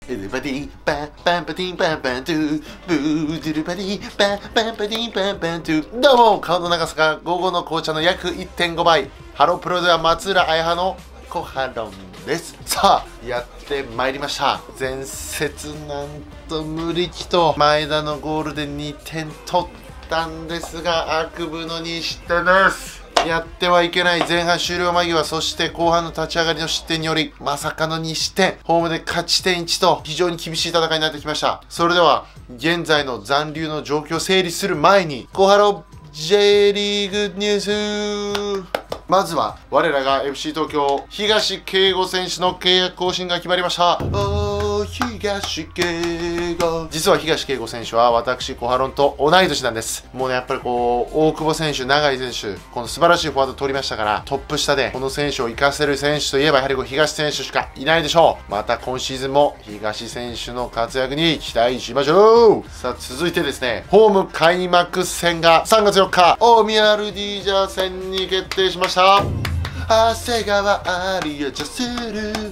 エルバディパンパンパティンパンパントゥブードゥルバディパンパンパティンパンパントゥ。どうも、顔の長さが午後の紅茶の約 1.5 倍。ハロプロでは松浦綾葉のコハロンです。さあ、やってまいりました。前節なんと無力と前田のゴールで2点取ったんですが、悪夢の2失点です。やってはいけない前半終了間際、そして後半の立ち上がりの失点によりまさかの2失点、ホームで勝ち点1と非常に厳しい戦いになってきました。それでは現在の残留の状況を整理する前に、小原 J リーグニュース。まずは我らが FC 東京東圭吾選手の契約更新が決まりました。東圭吾、実は東圭吾選手は私小ハロンと同い年なんです。もうね、やっぱりこう大久保選手、永井選手、この素晴らしいフォワードを取りましたから、トップ下でこの選手を生かせる選手といえばやはりこう東選手しかいないでしょう。また今シーズンも東選手の活躍に期待しましょう。さあ続いてですね、ホーム開幕戦が3月4日大宮アルディージャ戦に決定しました。長谷川アリアジャスル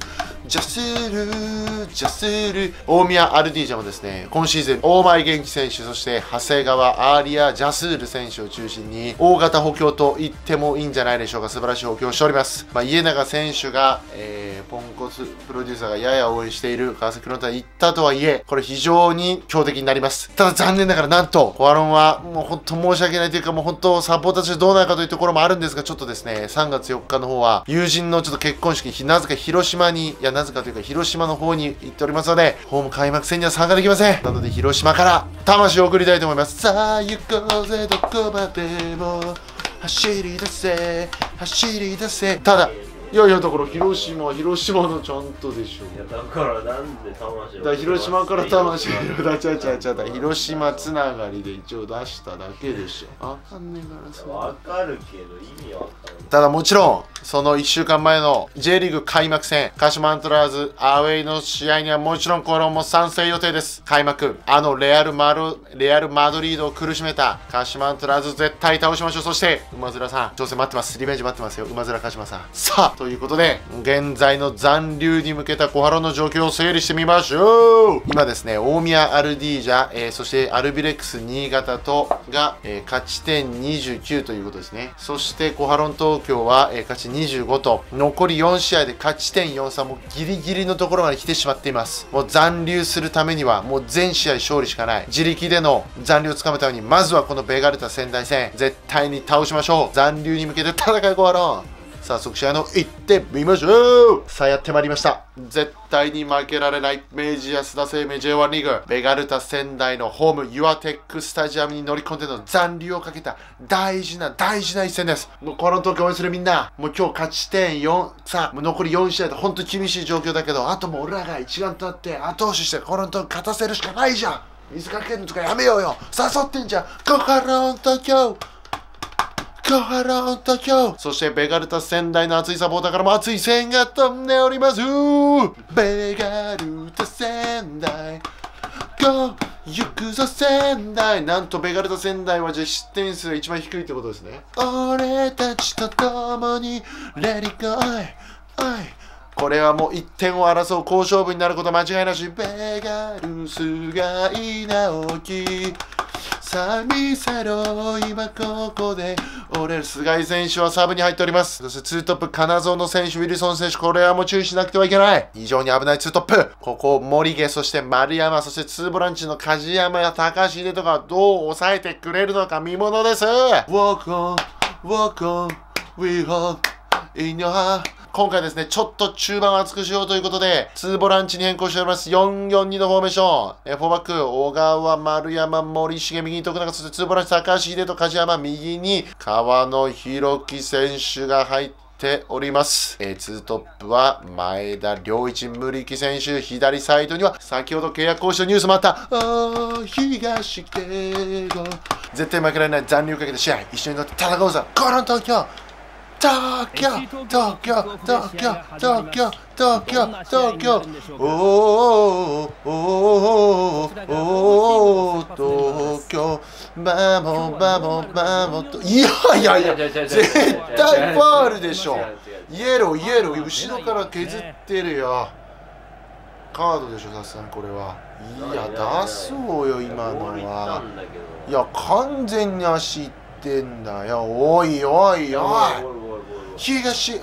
大宮アルディージャもですね、今シーズン大前元気選手、そして長谷川アーリア・ジャスール選手を中心に大型補強と言ってもいいんじゃないでしょうか。素晴らしい補強をしております。家長選手が、ポンコツプロデューサーがやや応援している川崎フロンターに行ったとはいえ、これ非常に強敵になります。ただ残念ながらなんとコアロンはもう本当申し訳ないというか、もう本当サポーターとしてどうなるかというところもあるんですが、ちょっとですね3月4日の方は友人のちょっと結婚式、なぜか広島に、いやなぜかというか広島の方に行っておりますので、ホーム開幕戦には参加できません。なので広島から魂を送りたいと思います。さあ行こうぜどこまでも走り出せ走り出せ。ただいやいや、だから広島のちゃんとでしょ。 いやだからなんで魂を、 だ広島から魂を出ちゃ広島つながりで一応出しただけでしょ。わかんねえからさ。 わかるけど意味わかんない。 ただもちろんその1週間前の J リーグ開幕戦鹿島アントラーズアウェイの試合にはもちろんこれも参戦予定です。開幕レアルマドリードを苦しめた鹿島アントラーズ絶対倒しましょう。そして馬面さん挑戦待ってます。リベンジ待ってますよ、馬面鹿島さん。さあということで現在の残留に向けた小原の状況を整理してみましょう。今ですね、大宮アルディージャ、そしてアルビレックス新潟とが、勝ち点29ということですね。そして小原東京は、勝ち25と残り4試合で勝ち点43、もうギリギリのところまで来てしまっています。もう残留するためにはもう全試合勝利しかない。自力での残留をつかむためにまずはこのベガルタ仙台戦絶対に倒しましょう。残留に向けて戦い小原。早速試合の行ってみましょう。さあやってまいりました。絶対に負けられない明治安田生命 J1 リーグベガルタ仙台のホームユアテックスタジアムに乗り込んでの残留をかけた大事な一戦です。もうこの時応援するみんな、もう今日勝ち点4、さあもう残り4試合で本当に厳しい状況だけど、あともう俺らが一丸となって後押ししてこの時勝たせるしかないじゃん。水かけるのとかやめようよ。誘ってんじゃん。コハロン東京小原東京。そしてベガルタ仙台の熱いサポーターからも熱い声援が飛んでおります。ベガルタ仙台行くぞ仙台。なんとベガルタ仙台はじゃあ失点数が一番低いってことですね。俺たちと共にレディゴー。これはもう1点を争う好勝負になること間違いなし。ベガルスが直樹さあ見せろ今ここで。俺菅井選手はサブに入っております。そして2トップ金園の選手、ウィルソン選手、これはもう注意しなくてはいけない。非常に危ない2トップ。ここ森毛、そして丸山、そして2ボランチの梶山や高橋秀とかどう抑えてくれるのか見ものです。 Walk on We hope in your heart。今回ですね、ちょっと中盤を厚くしようということで、2ボランチに変更しております。4-4-2のフォーメーション。4バック、小川、丸山、森重、右に徳永、そして2ボランチ、高橋秀と梶山、右に川野弘樹選手が入っております。2トップは前田良一、無力選手、左サイドには先ほど契約更新のニュースもあった東圭吾。絶対負けられない残留をかけた試合、一緒になって戦おうぞ。コロン東京東京おー東京バモと。いや絶対ファールでしょ。イエロー後ろから削ってるよ。 カードでしょ、さすがにこれは。いや、出そうよ、今のは。いや、完全に足いってんだよ。おいおいおい。東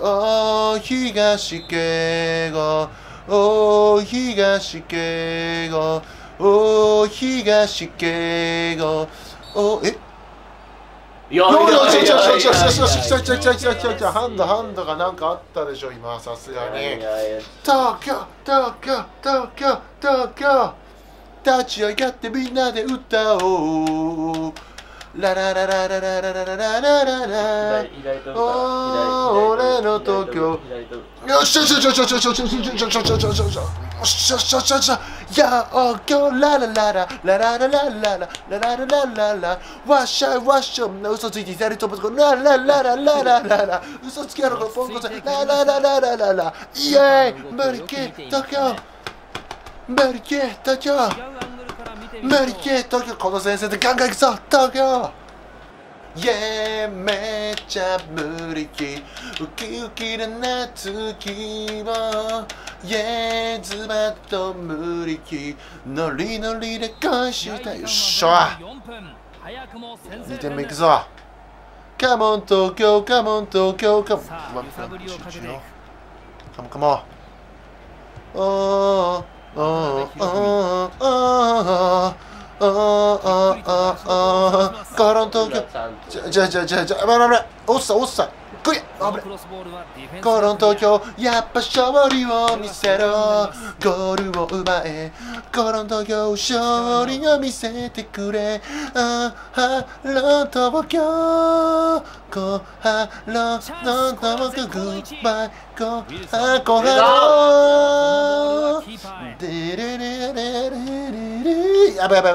敬吾、東敬吾、東敬吾、いや、ハンドがなんかあったでしょ、今、さすがに。東京、立ち上がってみんなで歌おう。ラララララララララララララ。俺の東京。よっしゃしゃしゃしゃしゃしゃしゃしゃしゃしゃしゃしゃしゃしゃしゃしゃ。やおきょララララララララララララララララ。わっしゃわっしゃ。嘘ついて左飛ぶとこララララララララ。嘘つきやろこのポンコツラララララララ。イエーイ無理け東京。無理け東京。無理け東京。この先生でガンガンいくぞ東京。イエーめっちゃ無理きウキウキな夏希望イエーズバッと無理きノリノリで恋したよっしゃ2点目いくぞカモン東京カモン東京カモンカモンカモンおーおーおーおーコロン東京じゃおっさ来いコロン東京やっぱ勝利を見せろゴールを奪えコロン東京勝利を見せてくれハロン東京ハロン東京グッバイコハロンデレレレレレやばい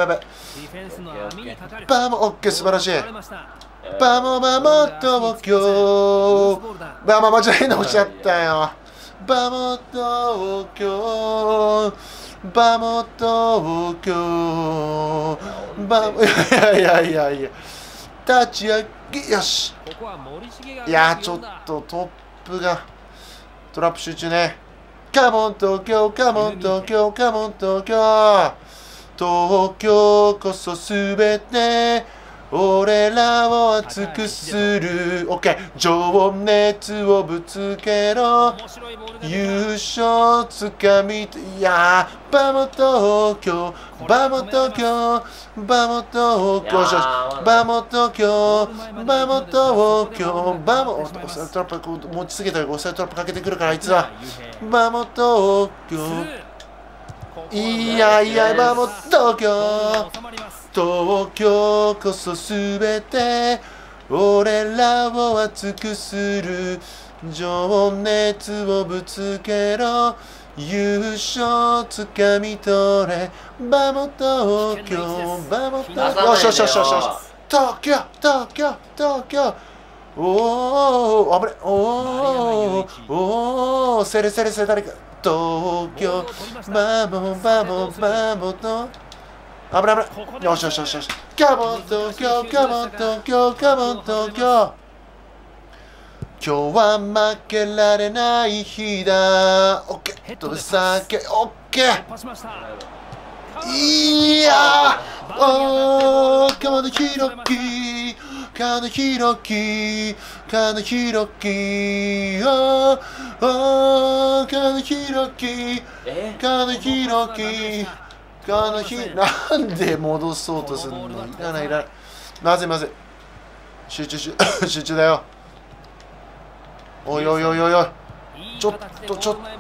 バモオッケー素晴らしいバモ東京バモ間違え直しちゃったよバモ東京バモ東京バモいや立ち上げよしいやちょっとトップがトラップ集中ねカモン東京カモン東京カモン東京東京こそすべて俺らを熱くする OK 情熱をぶつけろ優勝つかみいやバモ東京バモ東京バモ東京バモ東京バモ東京バモトラップ持ちすぎたら5歳トラップかけてくるからあいつはバモ東京いやバモ東京東京こそすべて俺らを熱くする情熱をぶつけろ優勝つかみ取れバモ東京バモ東京よし東京おお危ねおおセレ誰か東京バモと危ないよしカモン東京カモン東京カモン東京今日は負けられない日だオッケーとで酒オッケーいやおーカモンひろき金広き金広きおー金広き金広きなんで戻そうとするのいらないまずい集中だよおいちょっと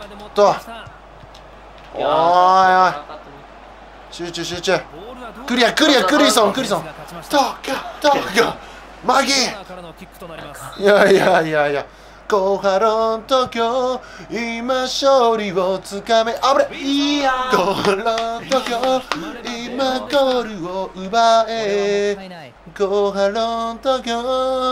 おい集中クリソン東京マギーいやコハロン東京今勝利をつかめあぶれコハロン東京今ゴールを奪えコハロン東京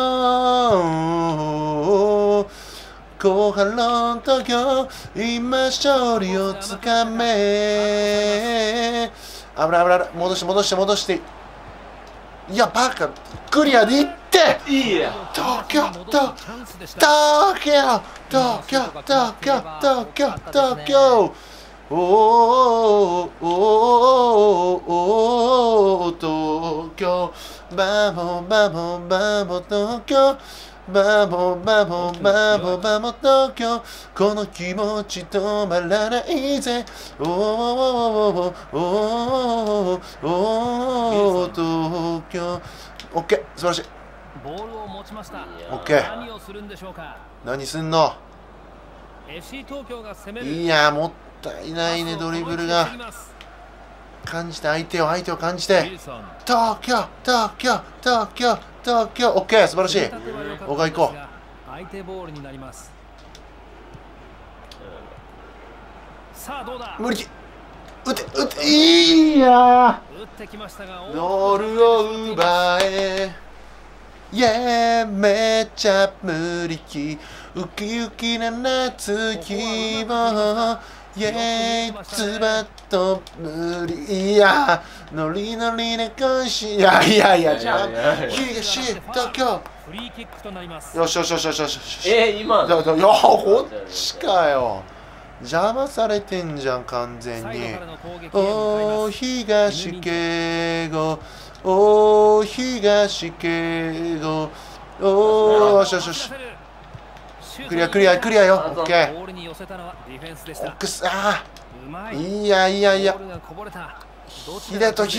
コハロン東京今勝利をつかめ危ない戻していやバカクリアでいって東京おーおーおー東京バモバモバモ東京バモバモバモバモ東京この気持ち止まらないぜおーおーおーおー東京オッケー素晴らしいボールを持ちました。 オッケー何をするんでしょうか。 何すんの FC 東京が攻める。 いやもったいないねドリブルが感じて相手を感じて東京東京東京東京オッケー素晴らしい小川行こう相手ボールになります。さあどうだ。 無理打ていや打ってきましたがノールを奪えイエーめっちゃ無力ウキウキな夏希望イエーズバッと無理いやノリノリで恋しいやじゃあ東東京フリーキックとなります。 よし今いやこっちかよ邪魔されてんじゃん完全におー東敬吾おー東敬吾おーよしクリアよオッケーボールに寄せたのはディフェンスでしオた。 ックスあうまい。 いやボールがこぼれた。 ヒデト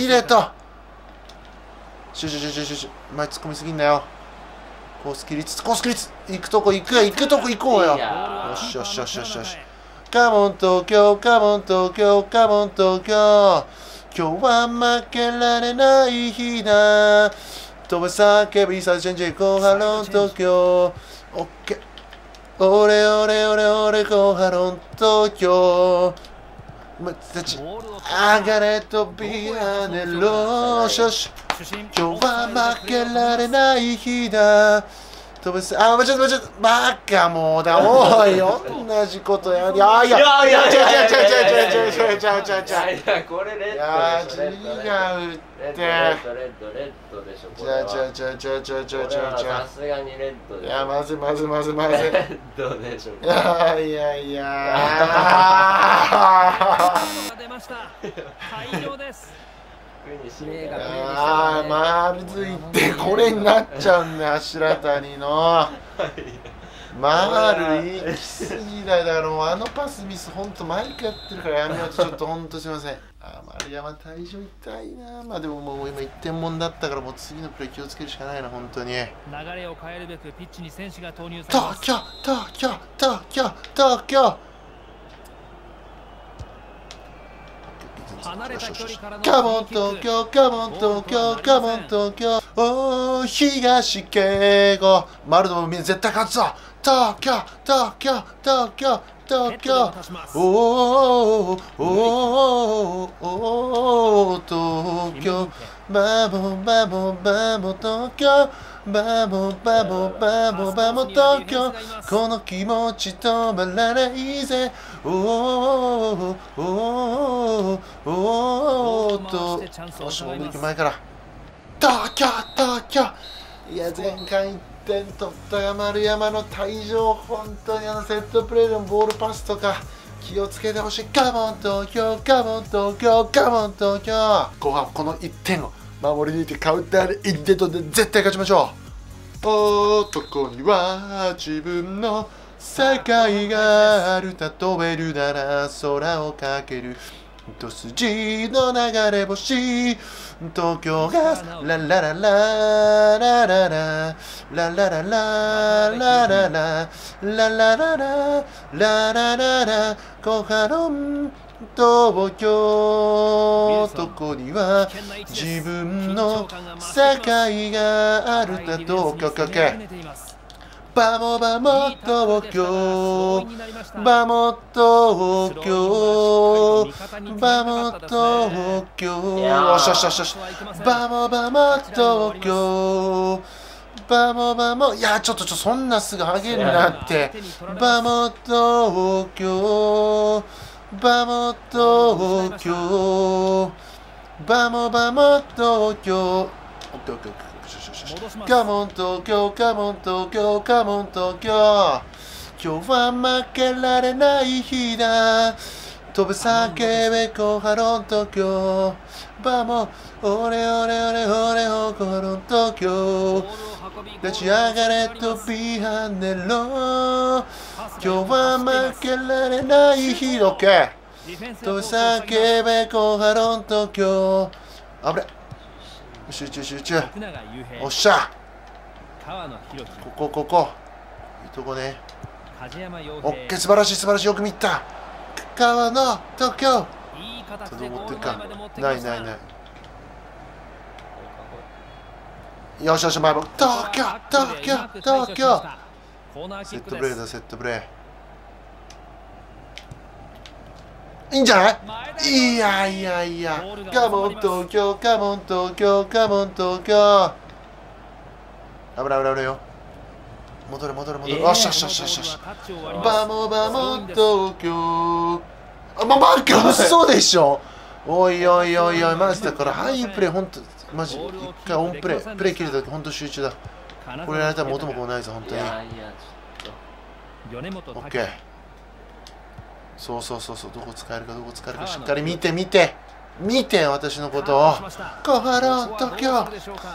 シュ前突っ込みすぎんなよコース切りつつ行くとこ行こうよよしカモン東京カモン東京カモン東京今日は負けられない日だ飛ば叫びさチェンジコハロン東京オッケーオレコハロン東京たち上がれとビアネロショシ今日は負けられない日だ飛ばすちょっとバカもうだおい同じことやいや違うこれレッドでしょ。 違うってレッドでしょ。これはさすがにレッドでしょ。 いやまずレッドでしょ。 いや出ました。退場です。 まずいってこれになっちゃうんだよ柱谷の丸いきすぎだよだからもうあのパスミスほんと毎回やってるからやめようとちょっとほんとすいません丸山退場痛いなまあでももう今1点もんだったからもう次のプレー気をつけるしかないな本当に流れを変えるべくピッチに選手が投入されます。 東京離れた距離からのカモン東京おー東敬吾丸のみんな絶対勝つぞ東京おー東京バモ東京バモ東京この気持ち止まらないぜおーとよしもう前から東京いや前回1点取った丸山の退場本当にセットプレーでのボールパスとか気をつけてほしいカモン東京後半この1点を守り抜いてカウンターで1点取って絶対勝ちましょう男には自分の世界がある例えるなら空をかける一筋の流れ星東京がララララララララララララララララララコハロン東京どこには自分の世界があるだとバモ東京バモ東京よしバモ東京いやちょっとそんなすぐハゲになってバモ東京バモ東京カモン東京今日は負けられない日だ飛ぶ叫べ小春東京バモオレオレオレオレオ小春東京立ち上がれ飛び跳ねろ今日は負けられない日オッケー飛ぶ叫べ小春東京危ね集中集中おっしゃここいいとこねオッケー素晴らしい素晴らしいよく見た川の東京どう持ってるかないよしよし前も東京セットプレーだセットプレーいいんじゃないいやカモン東京カモン東京カモン東京危ないよ戻れよしバモ東京嘘でしょおいマジだからハイプレイほんとマジ一回オンプレイ切るときほんと集中だこれやられたら元も子もないぞほんとにオッケーそうどこ使えるかしっかり見て私のことを小春東京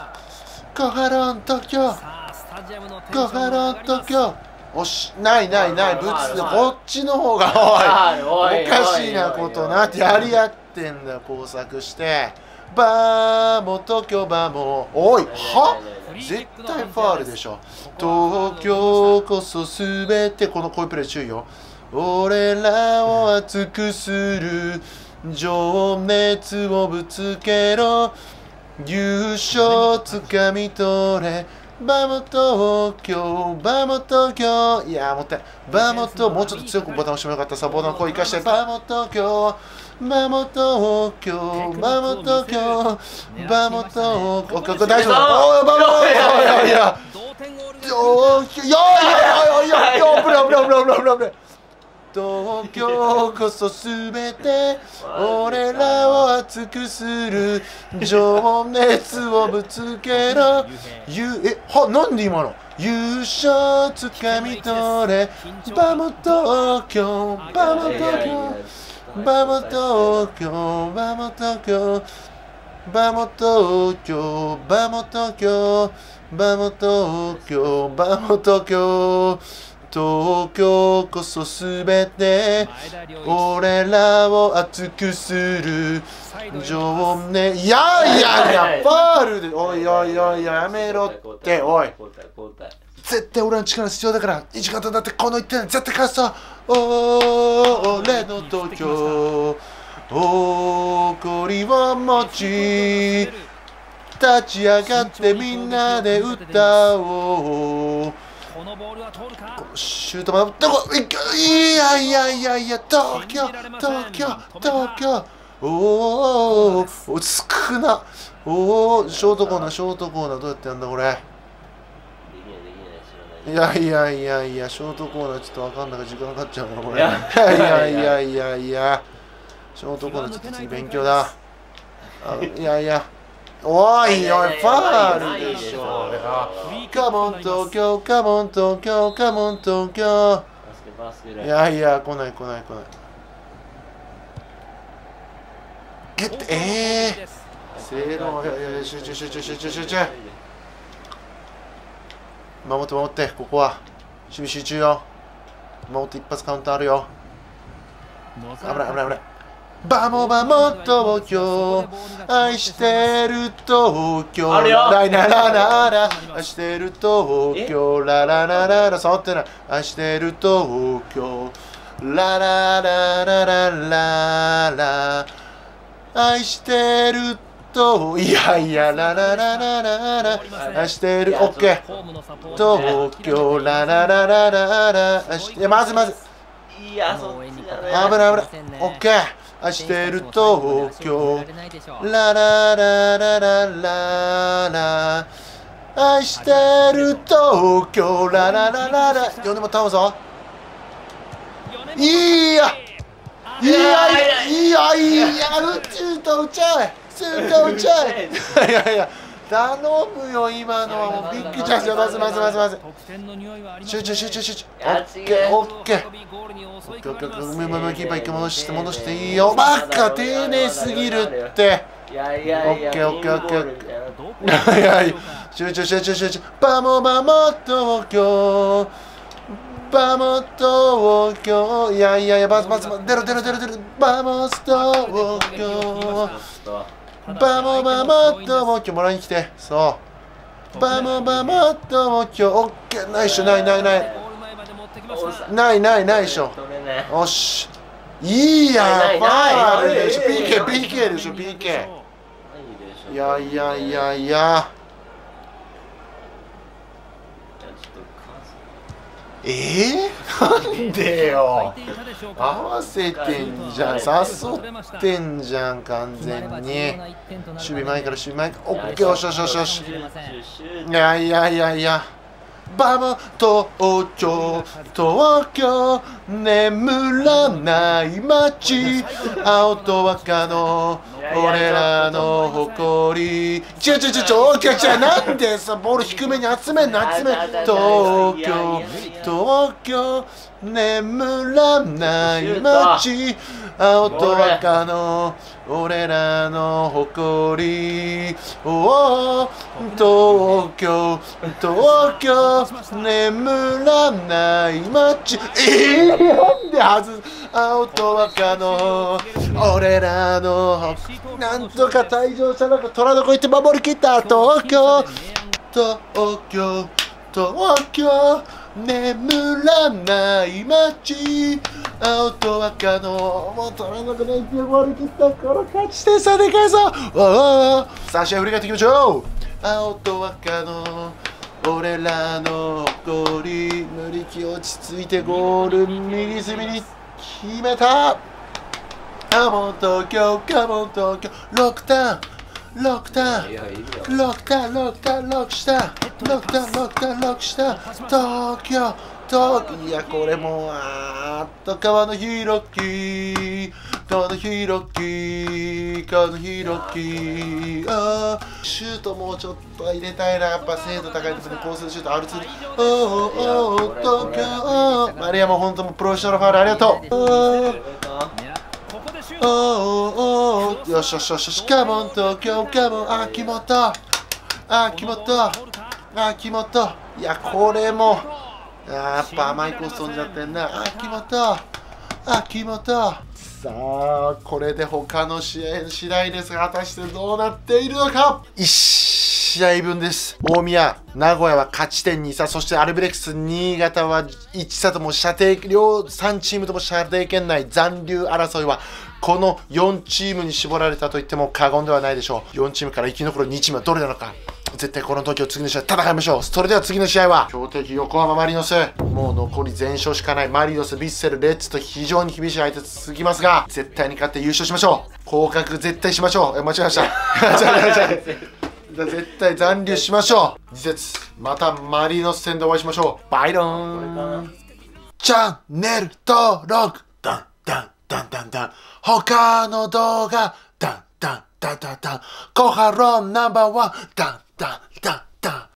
おしないぶつでこっちの方がおかしいなことなってやり合ってんだ工作してバーモ東京バーモおいは絶対ファールでしょ東京こそすべてこういうプレー注意よ俺らを熱くする情熱をぶつけろ優勝つかみ取れバモ東京いやもったいバモともうちょっと強くボタン押してもよかったサポーターの声生かしてバモ東京大丈夫東京こそすべて俺らを熱くする情熱をぶつけろなんで今の優勝つかみ取れバモ東京東京こそすべて俺らを熱くする情熱ファールでおいやめろっておい絶対俺の力必要だから1型だってこの1点絶対勝つぞ俺の東京誇りを持ち立ち上がってみんなで歌おうシュートまでどこいや東京おお少なおおショートコーナーどうやってやんだこれいやショートコーナーちょっと分かんないから時間かかっちゃうなこれいやショートコーナーちょっと次勉強だおいファールでしょカモン東京いや来ないゲッてせーの集中守ってここは守備集中よ守って一発カウンターあるよ危ないバモ東京愛してる東京ライナラ愛してる東京ラララララ触ってない愛してる東京ラララララララ愛してるいやララララララ愛してるオッケー東京ララララララまずいやそっちじゃない危ないオッケー愛してる東京ラララララララ愛してる東京ラララララ呼んでも頼むぞいや宇宙と打ち合えいや頼むよ、今のはもうビッグチャンスよ。まずまずまずまず集中集中集中。オッケーオッケー。キーパー一回戻して戻していいよ。バカ丁寧すぎるって。 いやいやいや、 オッケーオッケーオッケー。 ー。 いやいや集中集中集中。バモバモ東京バモ東京。いやいやいや、バス出ろ出ろ出ろ出ろ。バモス東京バモバモ東京もらいに来て。そうバモバモ東京。オッケー。ないっしょ。ないないないないないないでしょ。よしいいやファールでしょ。 PK でしょ PK。 いやいやいやいやなんでよ。合わせてんじゃん、誘ってんじゃん完全に。守備前から守備前から。オッケー。よしよしよしよし。いやいやいやいやバモ東京東京眠らない街青と赤の俺らの誇り。違うオッケーなんでさボール低めに集めんの集めん。東京眠らない街青と赤の俺らの誇り。おお東京眠らない街。なんで外す。青と赤の俺らのなんとか退場者なんか虎の子行って守りきった。東京眠らない街青と赤のもう取らなくないって守りきった。この勝ち点差でかいぞ。さあ試合振り返っていきましょう。青と赤の俺らの誇り。無力落ち着いてゴール右隅に決めた。カモン東京カモン東京。6ターン6ターン6ターン6ターン6下6ターン6ターン6下東京いやこれも川の広き川の広き川の広き。シュートもうちょっと入れたいな。やっぱ精度高いところにコースでシュート R2 東京マリアも本当もプロフェッショナルファウルありがとう。よしよしよしよし。カモン東京カモン秋元秋元。いやこれもやっぱ甘いコース飛んじゃってんな。秋元。さあこれで他の試合次第ですが果たしてどうなっているのか。1試合分です。大宮名古屋は勝ち点2差、そしてアルビレックス新潟は1差とも射程両3チームとも射程圏内。残留争いはこの4チームに絞られたと言っても過言ではないでしょう。4チームから生き残る2チームはどれなのか。絶対この時を次の試合戦いましょう。それでは次の試合は強敵横浜マリノス。もう残り全勝しかないマリノス、ヴィッセル、レッツと非常に厳しい相手続きますが、絶対に勝って優勝しましょう。降格絶対しましょう。間違えました絶対残留しましょう。次節またマリノス戦でお会いしましょう。バイローン。チャンネル登録ダンダンダンダンダン。他の動画ダンダンダンダンダン。コハロンナンバーワンダンダンダンダン。